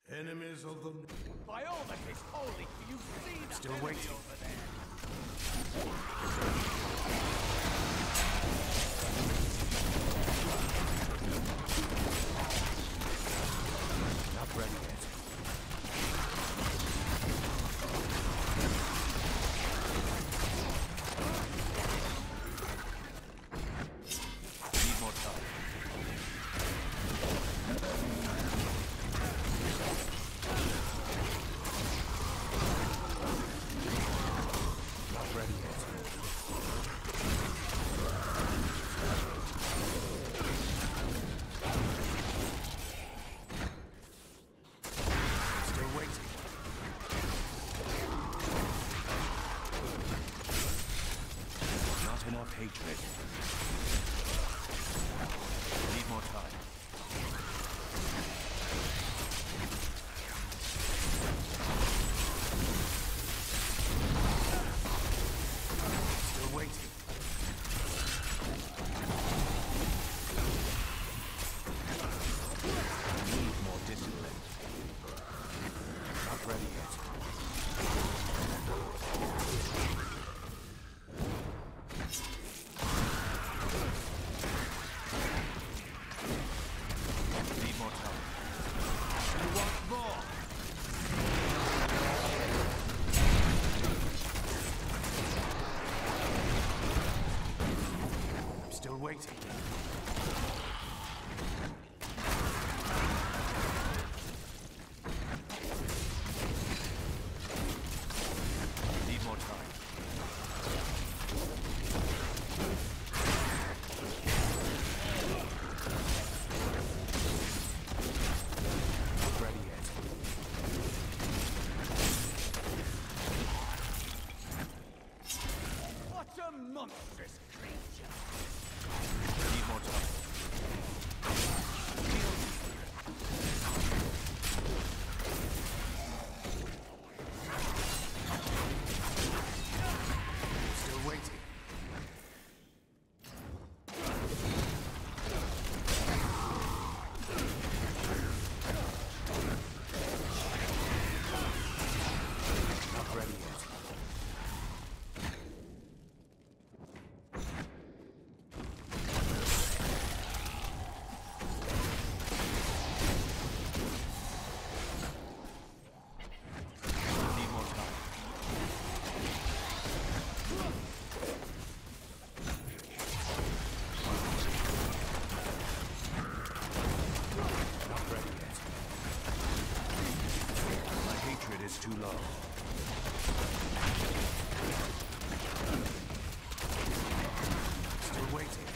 Enemies of the... By all that is holy, do you see that Still enemy waiting. over there? Not ready yet. Need more time. Not ready yet. Still waiting. Not enough hatred. Need more time. Still waiting. Need more discipline. Not ready yet. Need more time. You want more? I'm still waiting. Need more time. Not ready yet. What a monstrous creature! Need more time. Still waiting. Not ready yet. Need more time. Not ready yet. My hatred is too low. Still waiting.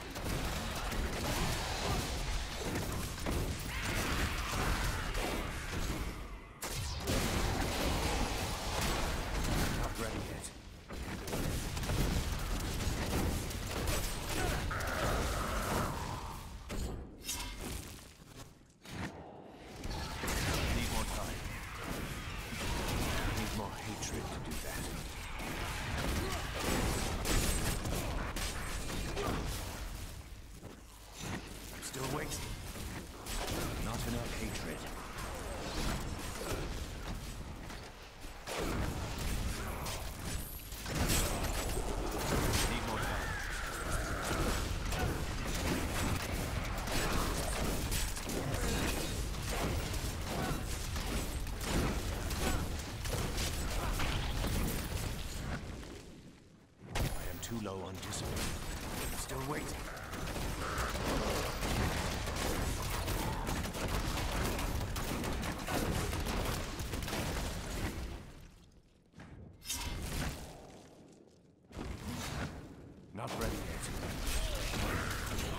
Not ready yet. Need more time. Need more hatred to do that. I'm still waiting. Not enough hatred. Need more time. I am too low on discipline. Still waiting. Not ready yet.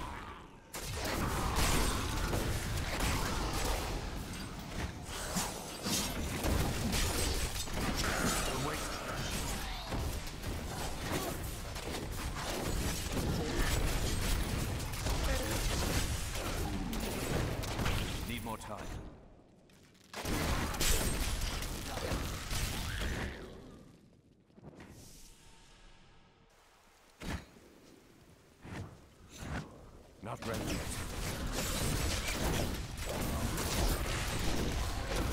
Still waiting. Need more time. Not ready yet.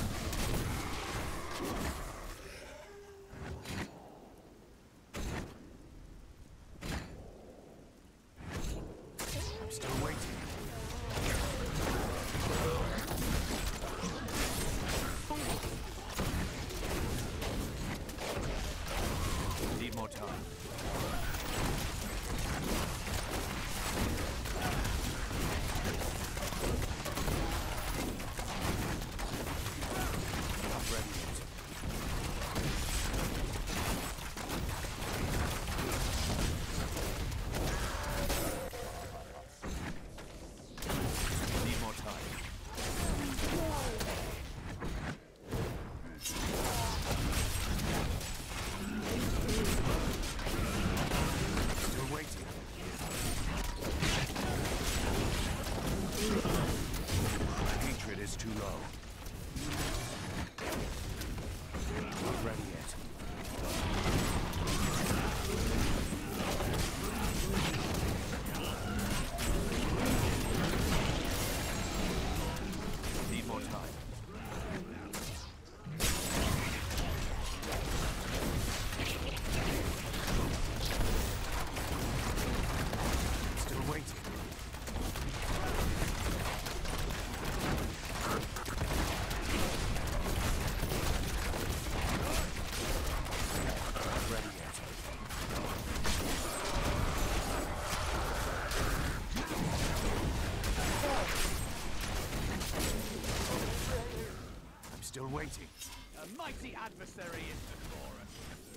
waiting. A mighty adversary is before us.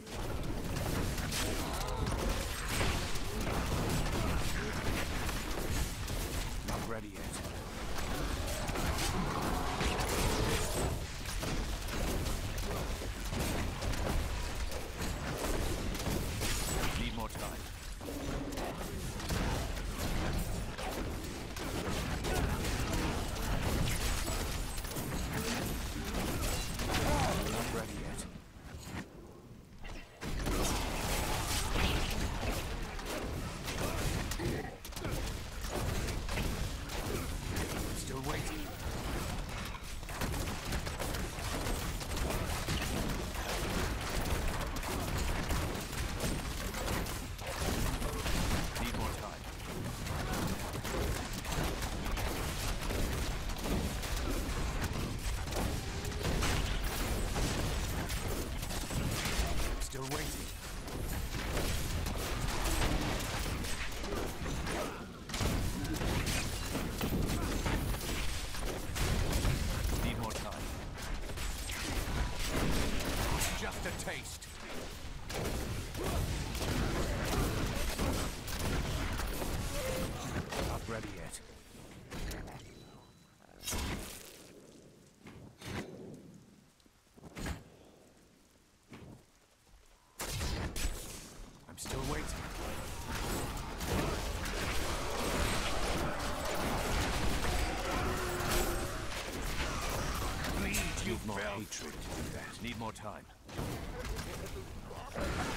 Not ready yet. Need more time. Not ready yet. Still waiting. Need more time. Still waiting. Need more time. Just a taste. Not ready yet. I'm still waiting. Bleed, you more hatred to do that. Need more time.